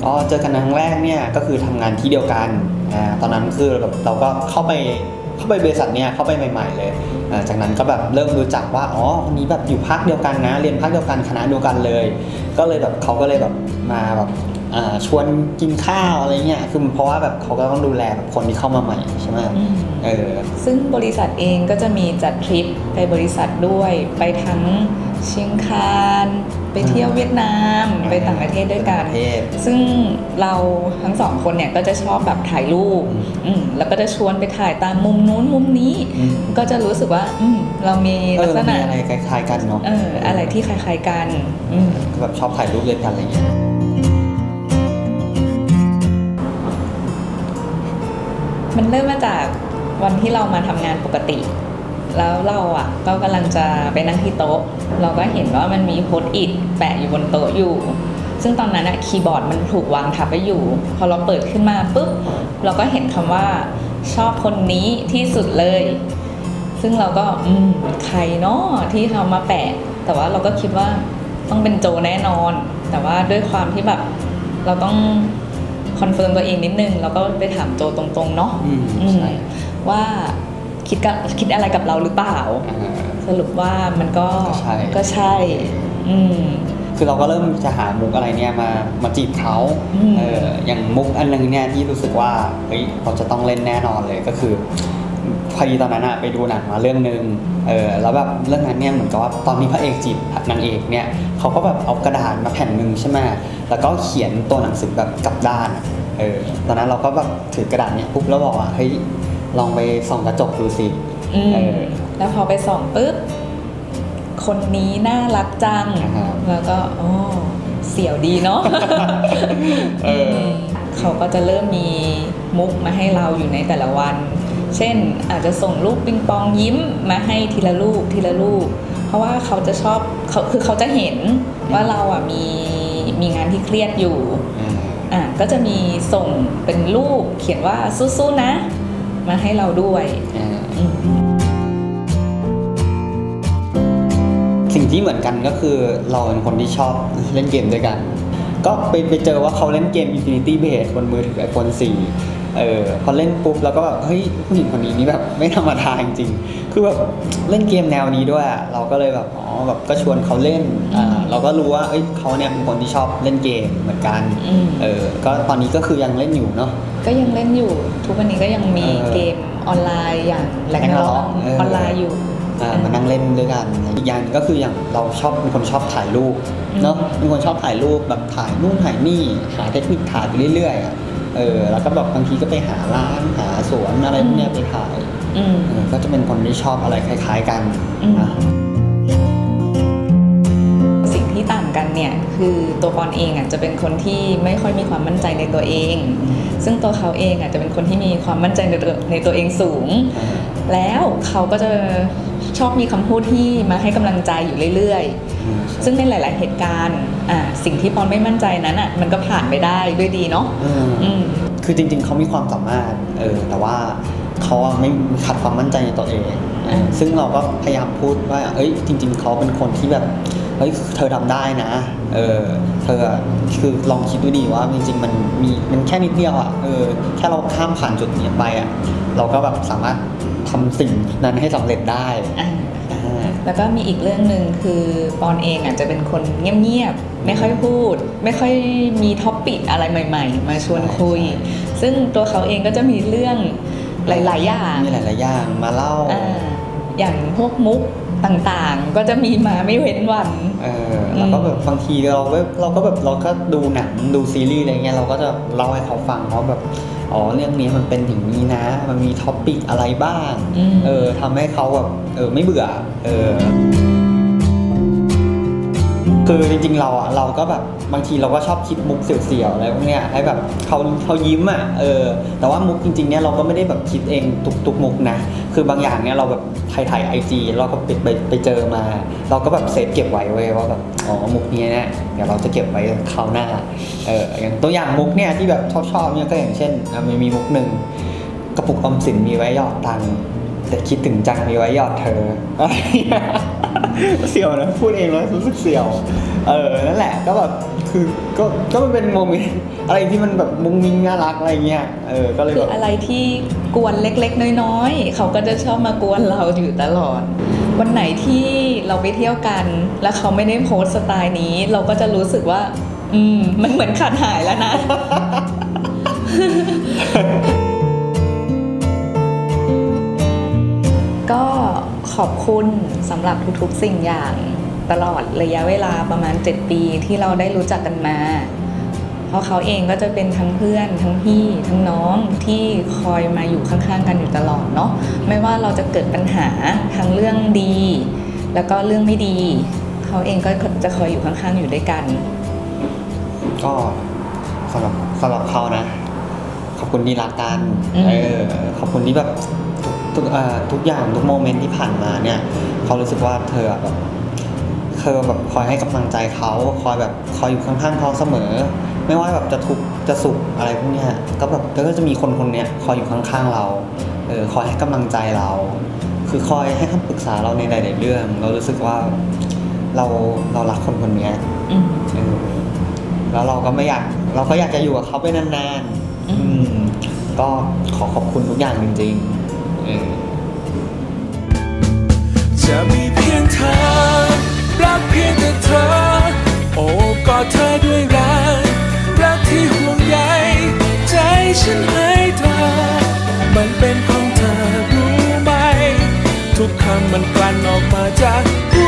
เจอกันครั้งแรกเนี่ยก็คือทำงานที่เดียวกันตอนนั้นคือแบบเราก็เข้าไปบริษัทเนี่ยเข้าไปใหม่ๆเลยจากนั้นก็แบบเริ่มรู้จักว่าคนนี้แบบอยู่ภาคเดียวกันนะเรียนภาคเดียวกันคณะเดียวกันเลยก็เลยแบบเขาก็เลยแบบมาแบบชวนกินข้าวอะไรเงี้ยคือเพราะว่าแบบเขาก็ต้องดูแลแบบคนที่เข้ามาใหม่ใช่ไหมซึ่งบริษัทเองก็จะมีจัดทริปไปบริษัทด้วยไปทั้งเชียงคานไปเที่ยวเวียดนามไปต่างประเทศด้วยกันซึ่งเราทั้งสองคนเนี่ยก็จะชอบแบบถ่ายรูปแล้วก็จะชวนไปถ่ายตามมุมนู้นมุมนี้ก็จะรู้สึกว่าเรามีลักษณะอะไรคล้ายๆกันเนาะอะไรที่คล้ายๆกันแบบชอบถ่ายรูปด้วยกันอะไรเงี้ยมันเริ่มมาจากวันที่เรามาทำงานปกติแล้วเราก็กำลังจะไปนั่งที่โต๊ะเราก็เห็นว่ามันมีโพสต์อิทแปะอยู่บนโต๊ะอยู่ซึ่งตอนนั้นคีย์บอร์ดมันถูกวางทับไว้อยู่พอเราเปิดขึ้นมาปุ๊บเราก็เห็นคำว่าชอบคนนี้ที่สุดเลยซึ่งเราก็ใครเนาะที่เขามาแปะแต่ว่าเราก็คิดว่าต้องเป็นโจแน่นอนแต่ว่าด้วยความที่แบบเราต้องคอนเฟิร์มตัวเองนิดนึงเราก็ไปถามโจตรงๆเนาะว่าคิดอะไรกับเราหรือเปล่าสรุปว่ามันก็ใช่คือเราก็เริ่มจะหามุกอะไรเนี่ยมาจีบเขาอย่างมุกอันนึงเนี่ยที่รู้สึกว่าเฮ้ยเราจะต้องเล่นแน่นอนเลยก็คือพอดีตอนนั้นไปดูหนังมาเรื่องนึงแล้วแบบเรื่องนั้นเนี่ยเหมือนกับว่าตอนนี้พระเอกจีบนางเอกเนี่ยเขาก็แบบเอากระดาษมาแผ่นนึงใช่ไหมแล้วก็เขียนตัวหนังสือแบบกลับด้านตอนนั้นเราก็แบบถือกระดาษเนี่ยปุ๊บแล้วบอกว่าเฮ้ยลองไปส่องกระจกดูสิแล้วพอไปส่องปุ๊บคนนี้น่ารักจังแล้วก็เสียวดีเนาะเขาก็จะเริ่มมีมุกมาให้เราอยู่ในแต่ละวันเช่นอาจจะส่งรูปปิงปองยิ้มมาให้ทีละรูปเพราะว่าเขาจะชอบคือเขาจะเห็นว่าเรามีงานที่เครียดอยู่ก็จะมีส่งเป็นรูปเขียนว่าสู้ๆนะมาให้เราด้วยสิ่งที่เหมือนกันก็คือเราเป็นคนที่ชอบเล่นเกมด้วยกันก็ไปเจอว่าเขาเล่นเกม Infinity Blade บนมือถือ iPhone 4พอเล่นปุ๊บแล้วก็แบบเฮ้ยผู้หญิงคนนี้นี่แบบไม่ธรรมดาจริงๆคือแบบเล่นเกมแนวนี้ด้วยเราก็เลยแบบแบบก็ชวนเขาเล่นเราก็รู้ว่าเขาเนี่ยเป็นคนที่ชอบเล่นเกมเหมือนกันก็ตอนนี้ก็คือยังเล่นอยู่เนาะก็ยังเล่นอยู่ทุกวันนี้ก็ยังมีเกมออนไลน์อย่างแรงร้องออนไลน์อยู่มานั่งเล่นด้วยกันอีกอย่างก็คืออย่างเราเป็นคนชอบถ่ายรูปเนาะเป็นคนชอบถ่ายรูปแบบถ่ายนู่นถ่ายนี่หาเทคนิคถ่ายไปเรื่อยๆแล้วก็แบบบางทีก็ไปหาร้านหาสวนอะไรพวกนี้ไปถ่ายก็จะเป็นคนที่ชอบอะไรคล้ายๆกันนะสิ่งที่ต่างกันเนี่ยคือตัวปอนเองจะเป็นคนที่ไม่ค่อยมีความมั่นใจในตัวเองซึ่งตัวเขาเองจะเป็นคนที่มีความมั่นใจในตัวเองสูงแล้วเขาก็จะชอบมีคำพูดที่มาให้กำลังใจอยู่เรื่อยๆซึ่งในหลายๆเหตุการณ์สิ่งที่ปอนไม่มั่นใจนั้นมันก็ผ่านไปได้ด้วยดีเนาะคือจริงๆเขามีความสามารถแต่ว่าเขาไม่ขาดความมั่นใจในตัวเองซึ่งเราก็พยายามพูดว่าจริงๆเขาเป็นคนที่แบบเธอทำได้นะเธอคือลองคิดดูดีว่าจริงๆมันแค่นิดเดียวแค่เราข้ามผ่านจุดนี้ไปเราก็แบบสามารถทำสิ่งนั้นให้สำเร็จได้แล้วก็มีอีกเรื่องนึงคือปอนเองจะเป็นคนเงียบๆไม่ค่อยพูดไม่ค่อยมีท็อปปิกอะไรใหม่ๆมาชวนคุยซึ่งตัวเขาเองก็จะมีเรื่องหลายๆอย่างมีหลายๆอย่างมาเล่าอย่างพวกมุกต่างๆก็จะมีมาไม่เว้นวันแล้วก็แบบบางทีเราก็ดูหนังดูซีรีส์อะไรเงี้ยเราก็จะเล่าให้เขาฟังว่าแบบเรื่องนี้มันเป็นอย่างนี้นะมันมีท็อปปิกอะไรบ้างทำให้เขาแบบไม่เบื่อคือจริงๆเราก็แบบบางทีเราก็ชอบคิดมุกเสียวๆอะไรพวกเนี้ยให้แบบเขายิ้มแต่ว่ามุกจริงๆเนี่ยเราก็ไม่ได้แบบคิดเองทุกมุกนะคือบางอย่างเนี่ยเราแบบถ่าย IG เราก็ไปเจอมาเราก็แบบเซฟเก็บไว้ว่าแบบมุกนี้เนี่ยเดี๋ยวเราจะเก็บไว้คราวหน้าอย่างตัวอย่างมุกเนี่ยที่แบบชอบเนี่ยก็อย่างเช่นมีมุกหนึ่งกระปุกออมสินมีไว้หยอดตังค์แต่คิดถึงจังมีไว้หยอดเธออะไรเงี้ยเสี่ยวนะพูดเองแล้วรู้สึกเสี่ยวนั่นแหละก็แบบคือก็มันเป็นโมเมนต์อะไรที่มันแบบมุ้งมิ้งน่ารักอะไรเงี้ยก็เลยคืออะไรที่กวนเล็กๆน้อยๆเขาก็จะชอบมากวนเราอยู่ตลอดวันไหนที่เราไปเที่ยวกันแล้วเขาไม่ได้โพสต์สไตล์นี้เราก็จะรู้สึกว่ามันเหมือนขาดหายแล้วนะ ก็ขอบคุณสำหรับทุกๆสิ่งอย่างตลอดระยะเวลาประมาณ7 ปีที่เราได้รู้จักกันมาเพราะเขาเองก็จะเป็นทั้งเพื่อนทั้งพี่ทั้งน้องที่คอยมาอยู่ข้างๆกันอยู่ตลอดเนาะไม่ว่าเราจะเกิดปัญหาทั้งเรื่องดีแล้วก็เรื่องไม่ดีเขาเองก็จะคอยอยู่ข้างๆอยู่ด้วยกันก็สำหรับเขานะขอบคุณที่รักกันขอบคุณที่แบบทุกอย่างทุกโมเมนต์ที่ผ่านมาเนี่ยเขารู้สึกว่าเธอแบบคอยให้กำลังใจเขาคอยอยู่ข้างๆเขาเสมอไม่ว่าแบบจะทุกข์จะสุขอะไรพวกเนี้ยก็แบบก็จะมีคนเนี้ยคอยอยู่ข้างๆเราคอยให้กำลังใจเราคือคอยให้คำปรึกษาเราในหลายๆเรื่องเรารู้สึกว่าเรารักคนเนี้ยแล้วเราก็อยากจะอยู่กับเขาไปนานๆก็ขอบคุณทุกอย่างจริงๆจะมีเพียงเธอรักเพียงแต่เธอโอ้กอดเธอด้วยรักที่ห่วงใยใจฉันให้เธอมันเป็นของเธอรู้ไหมทุกคำมันกลั่นออกมาจากหั